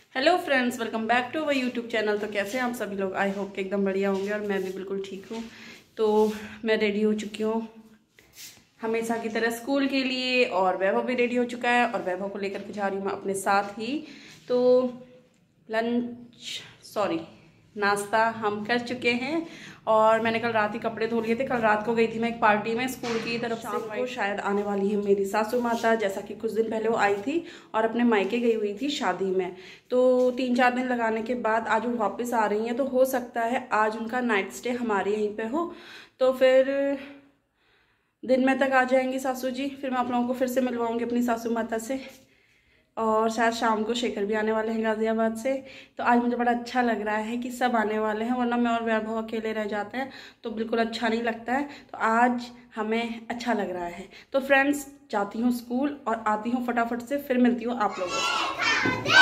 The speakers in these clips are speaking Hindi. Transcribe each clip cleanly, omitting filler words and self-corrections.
Hello friends, welcome back to our YouTube channel. तो कैसे हैं आप सभी लोग? आई होप कि एकदम बढ़िया होंगे और मैं भी बिल्कुल ठीक हूँ। तो मैं रेडी हो चुकी हूँ हमेशा की तरह स्कूल के लिए, और वैभव भी रेडी हो चुका है और वैभव को लेकर के जा रही हूँ मैं अपने साथ ही। तो नाश्ता हम कर चुके हैं और मैंने कल रात ही कपड़े धो लिए थे। कल रात को गई थी मैं एक पार्टी में स्कूल की तरफ से। शाम को शायद आने वाली है मेरी सासू माता, जैसा कि कुछ दिन पहले वो आई थी और अपने मायके गई हुई थी शादी में। तो 3-4 दिन लगाने के बाद आज वो वापस आ रही हैं, तो हो सकता है आज उनका नाइट स्टे हमारे यहीं पे हो। तो फिर दिन में तक आ जाएंगी सासू जी, फिर मैं आप लोगों को फिर से मिलवाऊंगी अपनी सासू माता से। और शायद शाम को शेखर भी आने वाले हैं गाजियाबाद से। तो आज मुझे बड़ा अच्छा लग रहा है कि सब आने वाले हैं, वरना मैं और वैभव अकेले रह जाते हैं तो बिल्कुल अच्छा नहीं लगता है। तो आज हमें अच्छा लग रहा है। तो फ्रेंड्स, जाती हूँ स्कूल और आती हूँ फटाफट से, फिर मिलती हूँ आप लोगों से।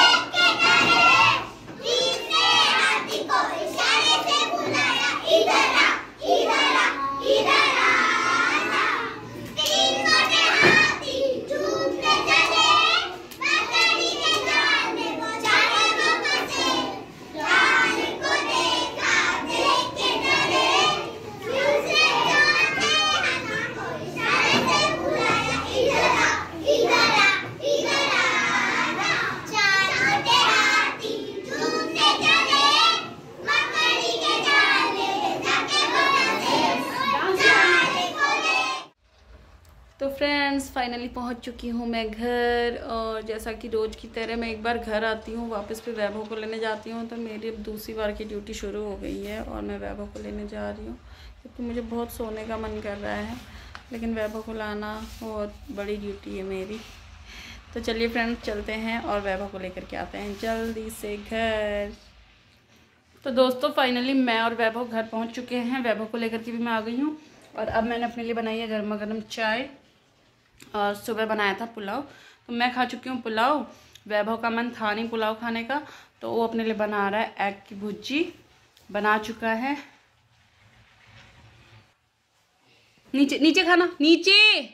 तो फ्रेंड्स, फाइनली पहुंच चुकी हूँ मैं घर। और जैसा कि रोज़ की तरह मैं एक बार घर आती हूँ, वापस फिर वैभव को लेने जाती हूँ। तो मेरी अब दूसरी बार की ड्यूटी शुरू हो गई है और मैं वैभव को लेने जा रही हूँ, क्योंकि मुझे बहुत सोने का मन कर रहा है, लेकिन वैभव को लाना बहुत बड़ी ड्यूटी है मेरी। तो चलिए फ्रेंड्स, चलते हैं और वैभव को लेकर के आते हैं जल्दी से घर। तो दोस्तों, फाइनली मैं और वैभव घर पहुँच चुके हैं। वैभव को लेकर के भी मैं आ गई हूँ और अब मैंने अपने लिए बनाई है गर्मा गर्म चाय। और सुबह बनाया था पुलाव, तो मैं खा चुकी हूँ पुलाव। वैभव का मन था नहीं पुलाव खाने का, तो वो अपने लिए बना रहा है एग की भुर्जी। बना चुका है। नीचे नीचे खाना, नीचे।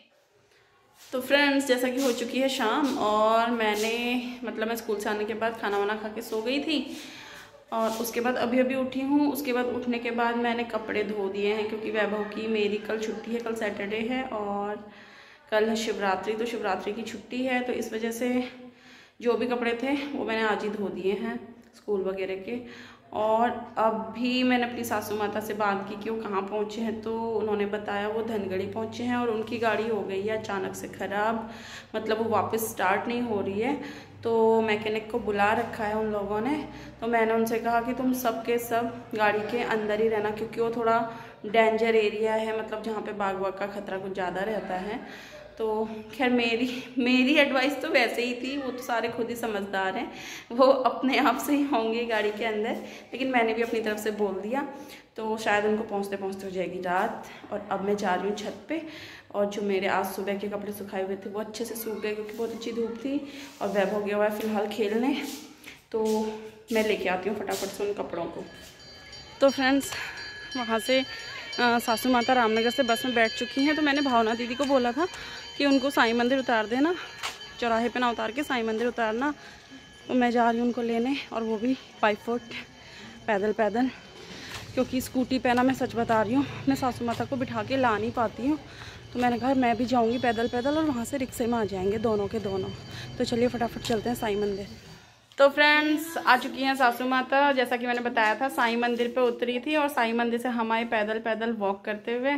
तो फ्रेंड्स, जैसा कि हो चुकी है शाम और मैं स्कूल से आने के बाद खाना वाना खा के सो गई थी। और उसके बाद अभी अभी उठी हूँ। उसके बाद उठने के बाद मैंने कपड़े धो दिए हैं, क्योंकि वैभव की मेरी कल छुट्टी है, कल सैटरडे है और कल है शिवरात्रि। तो शिवरात्रि की छुट्टी है, तो इस वजह से जो भी कपड़े थे वो मैंने आज ही धो दिए हैं स्कूल वगैरह के। और अब भी मैंने अपनी सासू माता से बात की कि वो कहाँ पहुँचे हैं, तो उन्होंने बताया वो धनगढ़ी पहुँचे हैं और उनकी गाड़ी हो गई है अचानक से ख़राब, मतलब वो वापस स्टार्ट नहीं हो रही है। तो मैकेनिक को बुला रखा है उन लोगों ने। तो मैंने उनसे कहा कि तुम सब के सब गाड़ी के अंदर ही रहना, क्योंकि वो थोड़ा डेंजर एरिया है, मतलब जहाँ पे बाघ वाघ का खतरा कुछ ज़्यादा रहता है। तो खैर मेरी एडवाइस तो वैसे ही थी, वो तो सारे खुद ही समझदार हैं, वो अपने आप से ही होंगे गाड़ी के अंदर, लेकिन मैंने भी अपनी तरफ से बोल दिया। तो शायद उनको पहुंचते पहुंचते हो जाएगी रात। और अब मैं जा रही हूँ छत पे, और जो मेरे आज सुबह के कपड़े सुखाए हुए थे वो अच्छे से सूख गए, क्योंकि बहुत अच्छी धूप थी। और वैभव गया हुआ है फ़िलहाल खेलने, तो मैं लेके आती हूँ फटाफट से उन कपड़ों को। तो फ्रेंड्स, वहाँ से सासू माता रामनगर से बस में बैठ चुकी हैं। तो मैंने भावना दीदी को बोला था कि उनको साईं मंदिर उतार देना, चौराहे पे ना उतार के साईं मंदिर उतारना। तो मैं जा रही हूँ उनको लेने, और वो भी 5 फुट पैदल पैदल, क्योंकि स्कूटी पे ना, मैं सच बता रही हूँ, मैं सासू माता को बिठा के ला नहीं पाती हूँ। तो मैंने कहा मैं भी जाऊँगी पैदल पैदल, और वहाँ से रिक्शे में आ जाएंगे दोनों के दोनों। तो चलिए फटाफट चलते हैं साईं मंदिर। तो फ्रेंड्स, आ चुकी हैं सासू माता। जैसा कि मैंने बताया था, साईं मंदिर पे उतरी थी और साईं मंदिर से हम आए पैदल पैदल वॉक करते हुए।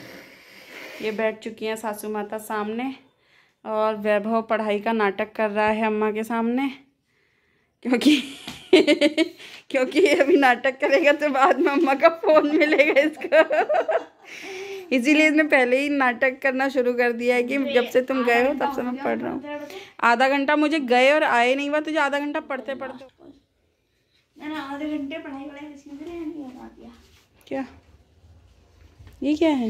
ये बैठ चुकी हैं सासू माता सामने, और वैभव पढ़ाई का नाटक कर रहा है अम्मा के सामने, क्योंकि क्योंकि अभी नाटक करेगा तो बाद में अम्मा का फ़ोन मिलेगा इसको। इसीलिए इसने पहले ही नाटक करना शुरू कर दिया है कि जब से तुम गए हो तब से मैं पढ़ रहा हूँ। आधा घंटा मुझे गए और आए नहीं हुआ, तुझे आधा घंटा पढ़ते पढ़ते। मैंने आधे घंटे पढ़ाई क्या ये क्या है?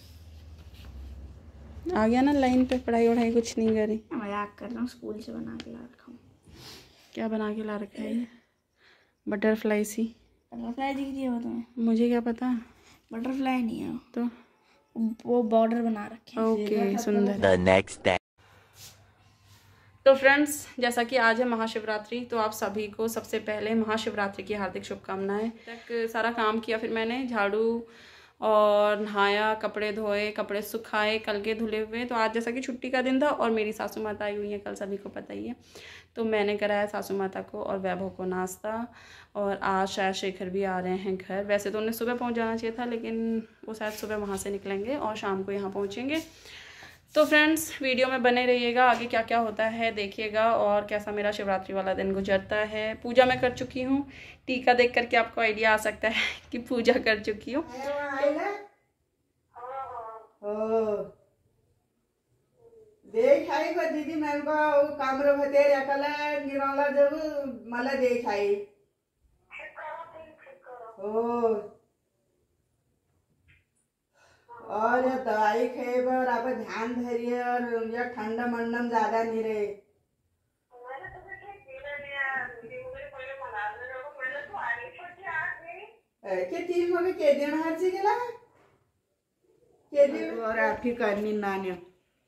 आ गया ना लाइन पे, पढ़ाई वढ़ाई कुछ नहीं करी। मजाक कर रहा हूँ, स्कूल से बना के ला रखा हूँ। क्या बना के ला रखा है? बटरफ्लाई सी। बटरफ्लाई दिख रही है वो तुम्हें? मुझे क्या पता। बटरफ्लाई नहीं है तो वो बॉर्डर बना रखे हैं। ओके, सुंदर। The next day. तो फ्रेंड्स, जैसा कि आज है महाशिवरात्रि, तो आप सभी को सबसे पहले महाशिवरात्रि की हार्दिक शुभकामनाएं। तक सारा काम किया, फिर मैंने झाड़ू और नहाया, कपड़े धोए, कपड़े सुखाए कल के धुले हुए। तो आज जैसा कि छुट्टी का दिन था और मेरी सासू माता आई हुई है कल, सभी को पता ही है। तो मैंने कराया सासू माता को और वैभव को नाश्ता। और आज शायद शेखर भी आ रहे हैं घर। वैसे तो उन्हें सुबह पहुंच जाना चाहिए था, लेकिन वो शायद सुबह वहां से निकलेंगे और शाम को यहाँ पहुँचेंगे। तो फ्रेंड्स, वीडियो में बने रहिएगा, आगे क्या क्या होता है देखिएगा और कैसा मेरा शिवरात्रि वाला दिन गुजरता है। पूजा मैं कर चुकी हूँ, टीका देख करके आपको आइडिया आ सकता है कि पूजा कर चुकी हूँ। देख आई को दीदी मैं कामर भते रखला निराला जब मला देख आई ओ और दवाई खाए बर आप ध्यान धरिए और या ठंडा मंडम ज्यादा नहीं रहे। के तीन मगे के दिन हरची गेला के दिन और आठी करनी नान्या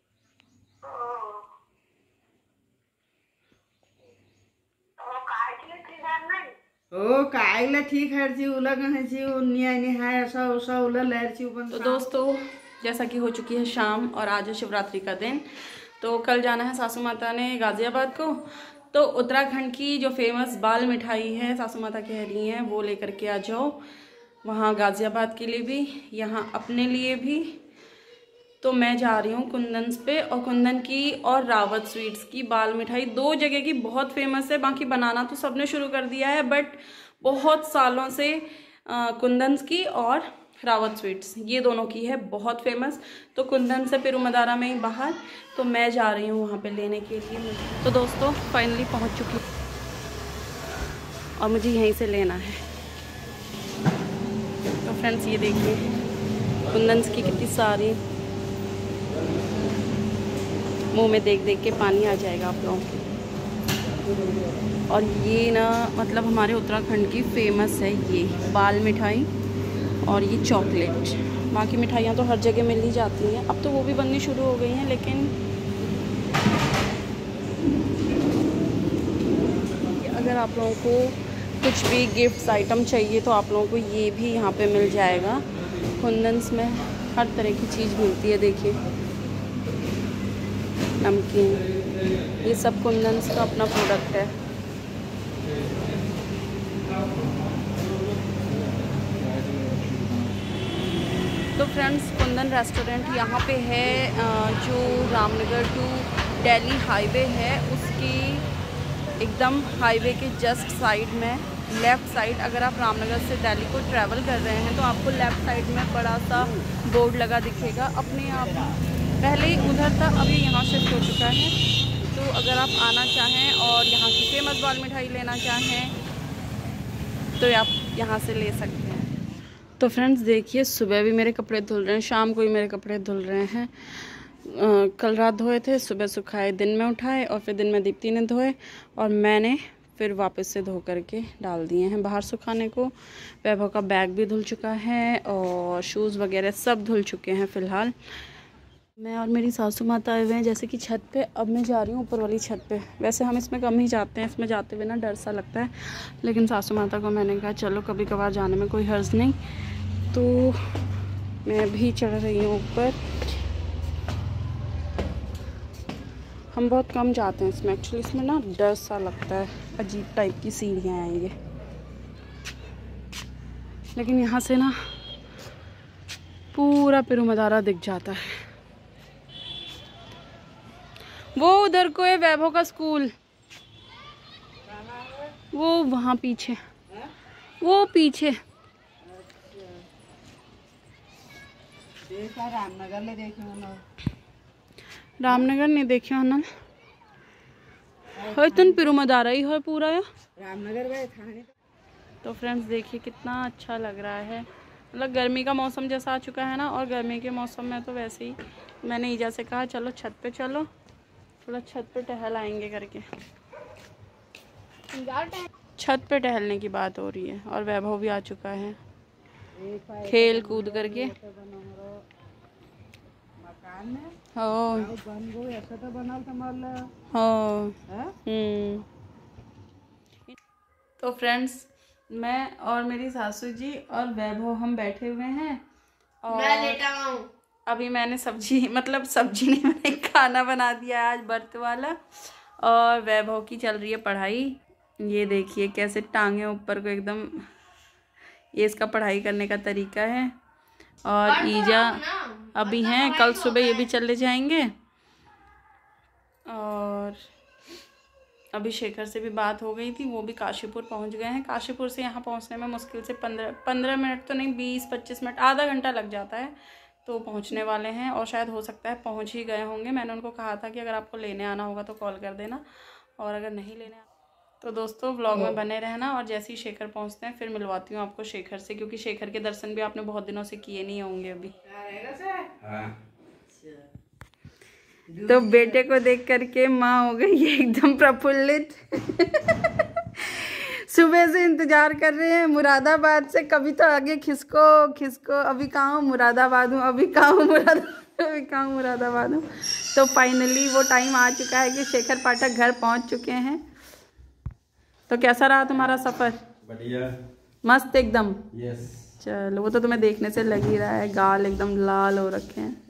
ओ कायला ठीक हरची उलगन हरची उन्निया नहीं है ऐसा उसा उला लहरची ऊपर। तो दोस्तों, जैसा कि हो चुकी है शाम और आज है शिवरात्रि का दिन। तो कल जाना है सासू माता ने गाजियाबाद को। तो उत्तराखंड की जो फेमस बाल मिठाई है, सासू माता कह रही हैं वो लेकर के आ जाओ वहाँ गाजियाबाद के लिए भी, यहाँ अपने लिए भी। तो मैं जा रही हूँ कुंदन्स पे, और कुंदन की और रावत स्वीट्स की बाल मिठाई दो जगह की बहुत फेमस है। बाकी बनाना तो सबने शुरू कर दिया है, बट बहुत सालों से कुंदन्स की और रावत स्वीट्स ये दोनों की है बहुत फेमस। तो कुंदन से पिरुमदारा में ही बाहर, तो मैं जा रही हूँ वहाँ पे लेने के लिए। तो दोस्तों, फाइनली पहुँच चुकी हूँ और मुझे यहीं से लेना है। तो फ्रेंड्स, ये देखिए कुंदन्स की कितनी सारी, मुंह में देख देख के पानी आ जाएगा आप लोगों के। और ये ना मतलब हमारे उत्तराखंड की फेमस है ये बाल मिठाई और ये चॉकलेट। बाकी मिठाइयाँ तो हर जगह मिल ही जाती हैं, अब तो वो भी बननी शुरू हो गई हैं। लेकिन अगर आप लोगों को कुछ भी गिफ्ट्स आइटम चाहिए तो आप लोगों को ये भी यहाँ पे मिल जाएगा। कुंदन्स में हर तरह की चीज़ मिलती है। देखिए नमकीन, ये सब कुंदन्स का अपना प्रोडक्ट है। तो फ्रेंड्स, कुंदन रेस्टोरेंट यहाँ पे है, जो रामनगर टू दिल्ली हाईवे है उसकी एकदम हाईवे के जस्ट साइड में लेफ़्ट साइड। अगर आप रामनगर से दिल्ली को ट्रैवल कर रहे हैं तो आपको लेफ़्ट साइड में बड़ा सा बोर्ड लगा दिखेगा अपने आप। पहले ही उधर था, अभी यहाँ शिफ्ट हो चुका है। तो अगर आप आना चाहें और यहाँ की फेमस बाल मिठाई लेना चाहें तो आप यहाँ से ले सकते हैं। तो फ्रेंड्स देखिए, सुबह भी मेरे कपड़े धुल रहे हैं, शाम को भी मेरे कपड़े धुल रहे हैं। कल रात धोए थे, सुबह सुखाए, दिन में उठाए और फिर दिन में दीप्ति ने धोए और मैंने फिर वापस से धो करके डाल दिए हैं बाहर सुखाने को। वैभव का बैग भी धुल चुका है और शूज़ वगैरह सब धुल चुके हैं फ़िलहाल। मैं और मेरी सासू माता आए हुए हैं जैसे कि छत पे। अब मैं जा रही हूँ ऊपर वाली छत पे। वैसे हम इसमें कम ही जाते हैं, इसमें जाते हुए ना डर सा लगता है, लेकिन सासू माता को मैंने कहा चलो कभी कभार जाने में कोई हर्ज नहीं। तो मैं भी चढ़ रही हूँ ऊपर। हम बहुत कम जाते हैं इसमें, एक्चुअली इसमें ना डर सा लगता है, अजीब टाइप की सीढ़ियाँ हैं ये। लेकिन यहाँ से ना पूरा पिरुमदारा दिख जाता है। वो उधर को है वैभव का स्कूल, वो वहाँ पीछे, वो पीछे। रामनगर ले देखे ना, रामनगर नहीं देखे हो ना, तुम पिरुमदारा ही हो पूरा या रामनगर में थाने। तो फ्रेंड्स देखिए कितना अच्छा लग रहा है। मतलब गर्मी का मौसम जैसा आ चुका है ना, और गर्मी के मौसम में तो वैसे ही मैंने ईजा से कहा चलो छत पे चलो, थोड़ा छत पे टहल आएंगे करके। छत पे टहलने की बात हो रही है और वैभव भी आ चुका है खेल कूद करके। हो तो फ्रेंड्स, मैं और मेरी सासू जी और वैभव हम बैठे हुए हैं और मैं लेटा हूँ। अभी मैंने सब्जी नहीं, मैंने खाना बना दिया आज व्रत वाला। और वैभव की चल रही है पढ़ाई। ये देखिए कैसे टांगे ऊपर को एकदम, ये इसका पढ़ाई करने का तरीका है। और ईजा अभी हैं, कल सुबह ये भी चले जाएंगे। और अभी शेखर से भी बात हो गई थी, वो भी काशीपुर पहुंच गए हैं। काशीपुर से यहाँ पहुंचने में मुश्किल से 15 मिनट तो नहीं, 20-25 मिनट, आधा घंटा लग जाता है। तो पहुंचने वाले हैं और शायद हो सकता है पहुंच ही गए होंगे। मैंने उनको कहा था कि अगर आपको लेने आना होगा तो कॉल कर देना, और अगर नहीं लेने तो दोस्तों व्लॉग में बने रहना। और जैसे ही शेखर पहुंचते हैं फिर मिलवाती हूँ आपको शेखर से, क्योंकि शेखर के दर्शन भी आपने बहुत दिनों से किए नहीं होंगे अभी। तो बेटे को देख करके माँ हो गई एकदम प्रफुल्लित। सुबह से इंतजार कर रहे हैं मुरादाबाद से, कभी तो आगे खिसको, अभी कहाँ हूँ मुरादाबाद हूँ, अभी कहाँ हूँ मुरादाबाद हूँ। तो फाइनली वो टाइम आ चुका है कि शेखर पाठक घर पहुँच चुके हैं। तो कैसा रहा तुम्हारा सफर? बढ़िया, मस्त एकदम। यस। चलो, वो तो तुम्हें देखने से लग ही रहा है, गाल एकदम लाल हो रखे हैं।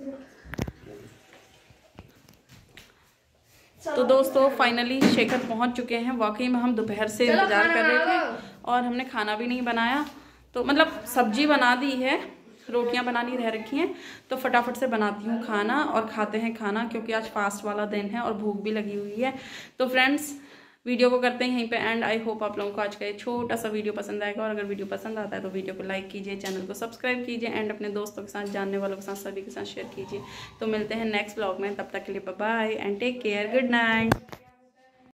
तो दोस्तों फाइनली शेखर पहुंच चुके हैं। वाकई में हम दोपहर से इंतजार कर रहे थे और हमने खाना भी नहीं बनाया। तो सब्जी बना दी है, रोटियां बनानी रह रखी हैं, तो फटाफट से बनाती हूँ खाना और खाते हैं खाना, क्योंकि आज फास्ट वाला दिन है और भूख भी लगी हुई है। तो फ्रेंड्स वीडियो को करते हैं यहीं पे एंड। आई होप आप लोगों को आज का ये छोटा सा वीडियो पसंद आएगा, और अगर वीडियो पसंद आता है तो वीडियो को लाइक कीजिए, चैनल को सब्सक्राइब कीजिए एंड अपने दोस्तों के साथ, जानने वालों के साथ, सभी के साथ शेयर कीजिए। तो मिलते हैं नेक्स्ट व्लॉग में, तब तक के लिए bye bye and take care, good night.